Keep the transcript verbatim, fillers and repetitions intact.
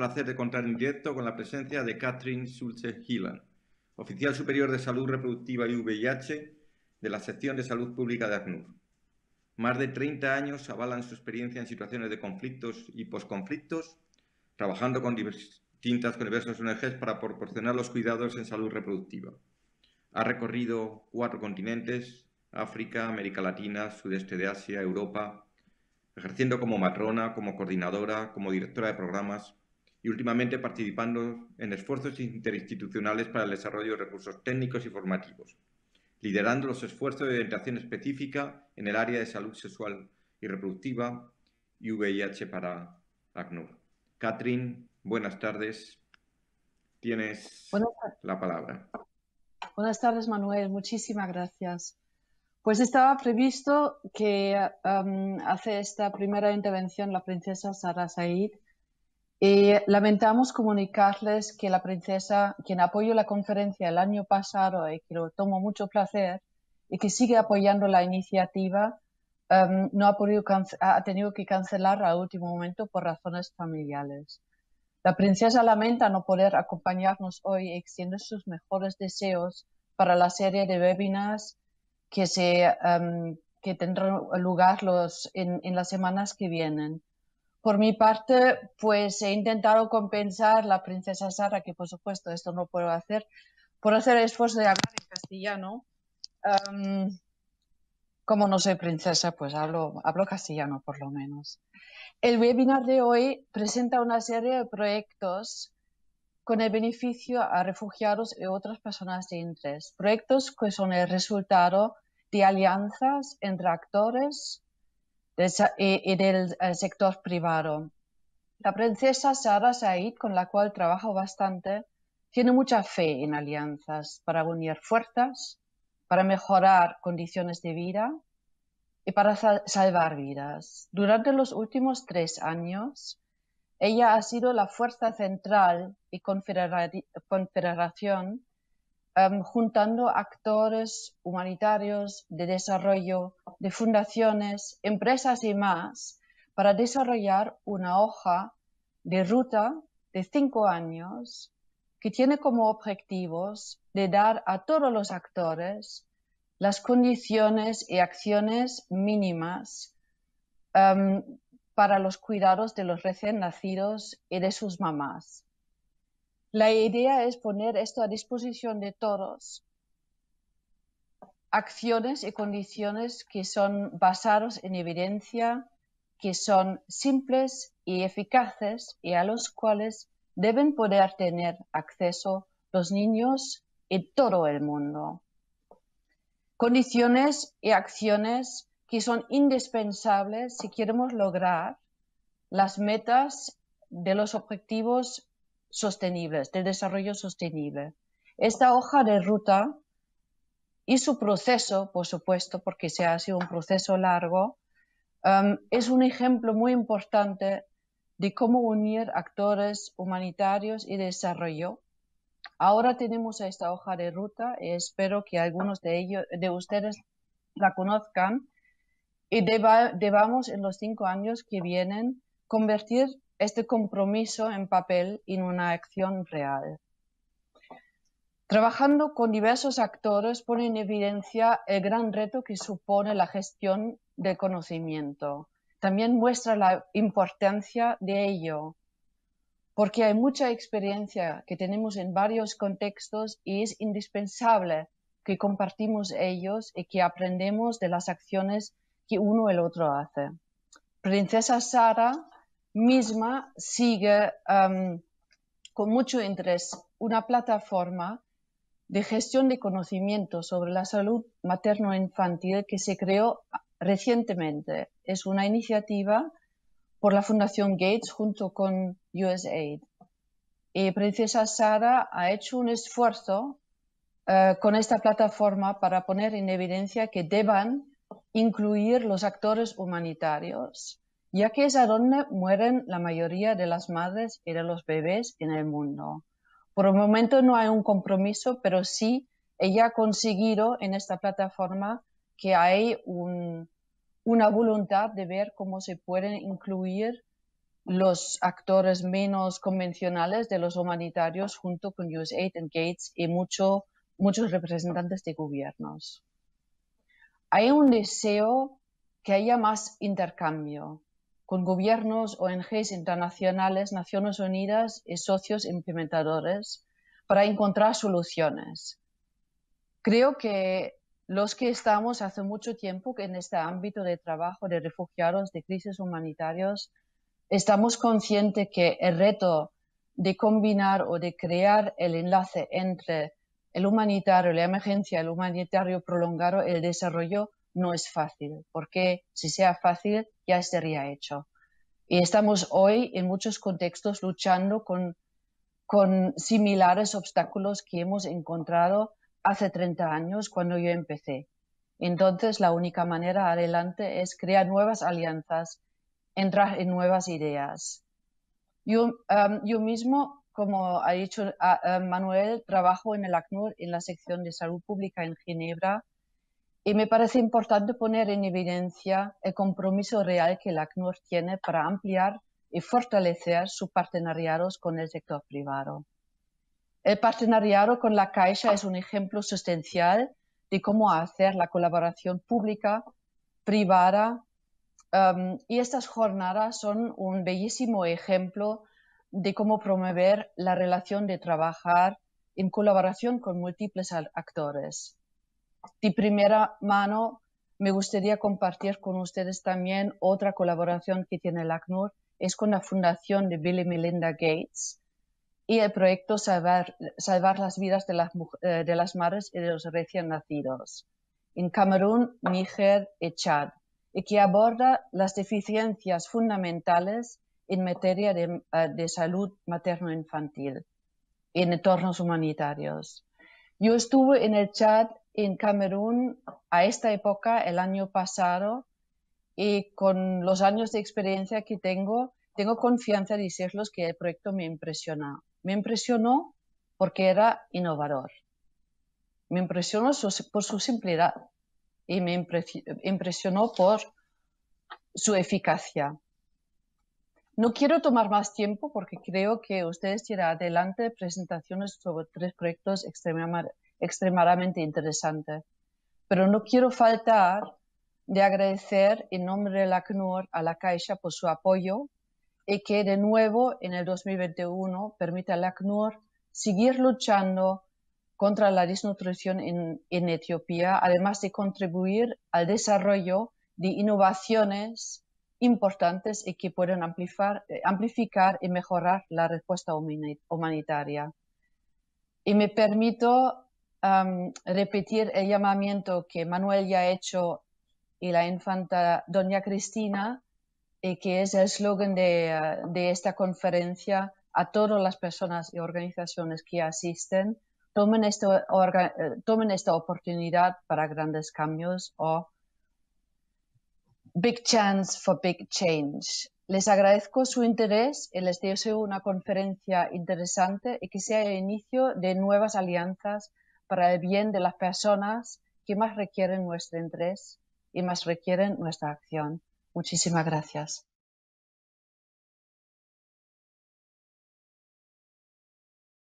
placer de contar en directo con la presencia de Katrin Schulze-Hillan, oficial superior de Salud Reproductiva y V I H de la sección de Salud Pública de ACNUR. Más de treinta años avalan su experiencia en situaciones de conflictos y posconflictos, trabajando con distintas con diversas O N Ges para proporcionar los cuidados en salud reproductiva. Ha recorrido cuatro continentes: África, América Latina, Sudeste de Asia, Europa, ejerciendo como matrona, como coordinadora, como directora de programas y últimamente participando en esfuerzos interinstitucionales para el desarrollo de recursos técnicos y formativos, liderando los esfuerzos de orientación específica en el área de salud sexual y reproductiva y V I H para ACNUR. Katrin, buenas tardes. Tienes Buenas, la palabra. Buenas tardes, Manuel. Muchísimas gracias. Pues estaba previsto que um, hace esta primera intervención la princesa Sara Said y lamentamos comunicarles que la princesa, quien apoyó la conferencia el año pasado y que lo tomo mucho placer y que sigue apoyando la iniciativa, um, no ha, podido ha tenido que cancelar al último momento por razones familiares. La princesa lamenta no poder acompañarnos hoy y extiende sus mejores deseos para la serie de webinars que, se, um, que tendrán lugar los, en, en las semanas que vienen. Por mi parte, pues he intentado compensar a la princesa Sara, que por supuesto esto no puedo hacer, por hacer el esfuerzo de hablar en castellano. Um, como no soy princesa, pues hablo, hablo castellano por lo menos. El webinar de hoy presenta una serie de proyectos con el beneficio a refugiados y otras personas de interés. Proyectos que son el resultado de alianzas entre actores y del sector privado. La princesa Sara Said, con la cual trabajo bastante, tiene mucha fe en alianzas para unir fuerzas, para mejorar condiciones de vida y para salvar vidas. Durante los últimos tres años, ella ha sido la fuerza central y confederación um, juntando actores humanitarios, de desarrollo, de fundaciones, empresas y más para desarrollar una hoja de ruta de cinco años que tiene como objetivos de dar a todos los actores las condiciones y acciones mínimas um, para los cuidados de los recién nacidos y de sus mamás. La idea es poner esto a disposición de todos, acciones y condiciones que son basadas en evidencia, que son simples y eficaces y a los cuales deben poder tener acceso los niños en todo el mundo. Condiciones y acciones que son indispensables si queremos lograr las metas de los objetivos sostenibles, del desarrollo sostenible. Esta hoja de ruta y su proceso, por supuesto, porque se ha sido un proceso largo, um, es un ejemplo muy importante de cómo unir actores humanitarios y desarrollo. Ahora tenemos esta hoja de ruta y espero que algunos de ellos, de ustedes la conozcan y deba, debamos en los cinco años que vienen convertir este compromiso en papel y en una acción real. Trabajando con diversos actores pone en evidencia el gran reto que supone la gestión del conocimiento. También muestra la importancia de ello, porque hay mucha experiencia que tenemos en varios contextos y es indispensable que compartimos ellos y que aprendemos de las acciones que uno y el otro hace. Princesa Sara misma sigue um, con mucho interés una plataforma de gestión de conocimiento sobre la salud materno-infantil que se creó recientemente. Es una iniciativa por la Fundación Gates junto con U S A I D. Y Princesa Sara ha hecho un esfuerzo uh, con esta plataforma para poner en evidencia que deban incluir los actores humanitarios, ya que es a donde mueren la mayoría de las madres y de los bebés en el mundo. Por el momento no hay un compromiso, pero sí ella ha conseguido en esta plataforma que hay un, una voluntad de ver cómo se pueden incluir los actores menos convencionales de los humanitarios junto con U S A I D y Gates y mucho, muchos representantes de gobiernos. Hay un deseo que haya más intercambio con gobiernos, O N Ges internacionales, Naciones Unidas y socios implementadores para encontrar soluciones. Creo que los que estamos hace mucho tiempo en este ámbito de trabajo de refugiados, de crisis humanitarios, estamos conscientes que el reto de combinar o de crear el enlace entre el humanitario, la emergencia, el humanitario prolongado y el desarrollo no es fácil, porque si sea fácil ya estaría hecho. Y estamos hoy en muchos contextos luchando con, con similares obstáculos que hemos encontrado hace treinta años cuando yo empecé. Entonces la única manera adelante es crear nuevas alianzas, entrar en nuevas ideas. Yo, um, yo mismo, como ha dicho uh, uh, Manuel, trabajo en el ACNUR en la sección de salud pública en Ginebra y me parece importante poner en evidencia el compromiso real que el ACNUR tiene para ampliar y fortalecer sus partenariados con el sector privado. El partenariado con la Caixa es un ejemplo sustancial de cómo hacer la colaboración pública-privada um, y estas jornadas son un bellísimo ejemplo de cómo promover la relación de trabajar en colaboración con múltiples actores. De primera mano, me gustaría compartir con ustedes también otra colaboración que tiene el ACNUR, es con la Fundación de Bill y Melinda Gates y el proyecto Salvar, Salvar las vidas de las, de las madres y de los recién nacidos en Camerún, Níger y Chad, y que aborda las deficiencias fundamentales en materia de, de salud materno-infantil en entornos humanitarios. Yo estuve en el Chad, en Camerún, a esta época, el año pasado, y con los años de experiencia que tengo, tengo confianza de decirles que el proyecto me impresionó. Me impresionó porque era innovador. Me impresionó su, por su simplicidad y me impresionó por su eficacia. No quiero tomar más tiempo porque creo que ustedes tienen adelante presentaciones sobre tres proyectos extremadamente extremadamente interesante. Pero no quiero faltar de agradecer en nombre del ACNUR a la Caixa por su apoyo y que de nuevo en el dos mil veintiuno permita al ACNUR seguir luchando contra la desnutrición en, en Etiopía, además de contribuir al desarrollo de innovaciones importantes y que pueden amplificar, amplificar y mejorar la respuesta humanitaria. Y me permito Um, repetir el llamamiento que Manuel ya ha hecho y la infanta Doña Cristina, y que es el eslogan de, uh, de esta conferencia a todas las personas y organizaciones que asisten. Tomen, este, orga, tomen esta oportunidad para grandes cambios o Big Chance for Big Change. Les agradezco su interés y les deseo una conferencia interesante y que sea el inicio de nuevas alianzas para el bien de las personas que más requieren nuestro interés y más requieren nuestra acción. Muchísimas gracias.